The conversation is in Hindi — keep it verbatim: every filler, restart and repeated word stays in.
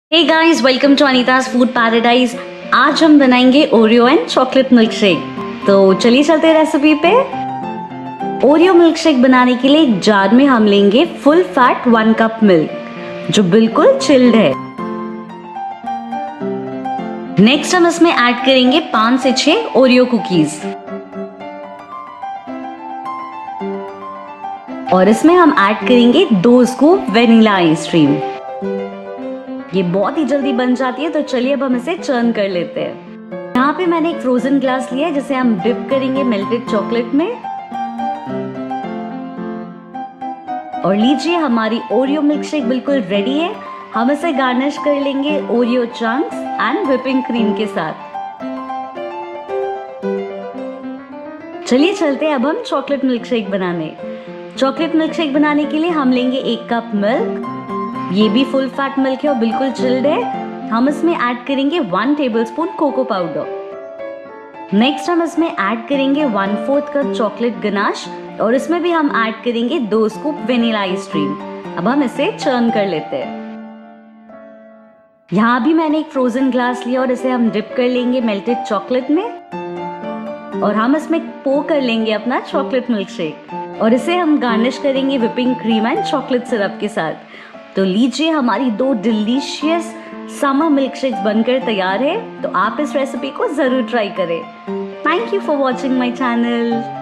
Hey guys, welcome to Anita's food paradise. आज हम बनाएंगे Oreo and chocolate milkshake. तो चलिए चलते हैं रेसिपी पे। ओरियो मिल्क शेक बनाने के लिए एक जार में हम लेंगे full fat one cup milk जो बिल्कुल चिल्ड है। नेक्स्ट हम इसमें ऐड करेंगे पांच से छह ओरियो कुकीज और इसमें हम ऐड करेंगे दो स्कूप वेनिला आइसक्रीम। ये बहुत ही जल्दी बन जाती है, तो चलिए अब हम इसे चर्न कर लेते हैं। यहाँ पे मैंने एक फ्रोजन ग्लास लिया है जिसे हम डिप करेंगे मेल्टेड चॉकलेट में। और लीजिए, हमारी ओरियो मिल्क शेक बिल्कुल रेडी है। हम इसे गार्निश कर लेंगे Oreo chunks and whipping cream के साथ। चलिए चलते हैं अब हम चॉकलेट मिल्क शेक बनाने। चॉकलेट मिल्क शेक बनाने के लिए हम लेंगे एक कप मिल्क। ये भी फुल फैट मिल्क है और बिल्कुल चिल्ड है। हम इसमें ऐड करेंगे one tablespoon cocoa powder. Next हम इसमें ऐड करेंगे one fourth cup chocolate ganache और इसमें भी हम ऐड करेंगे दो स्कूप वेनिला आइसक्रीम। अब हम इसे चर्न कर लेते हैं। यहाँ भी मैंने एक फ्रोजन ग्लास लिया और इसे हम डिप कर लेंगे मेल्टेड चॉकलेट में और हम इसमें पो कर लेंगे अपना चॉकलेट मिल्क शेक और इसे हम गार्निश करेंगे whipping cream and chocolate syrup के साथ। तो लीजिए, हमारी दो डिलीशियस समर मिल्क शेक्स बनकर तैयार है। तो आप इस रेसिपी को जरूर ट्राई करें। Thank you for watching my channel.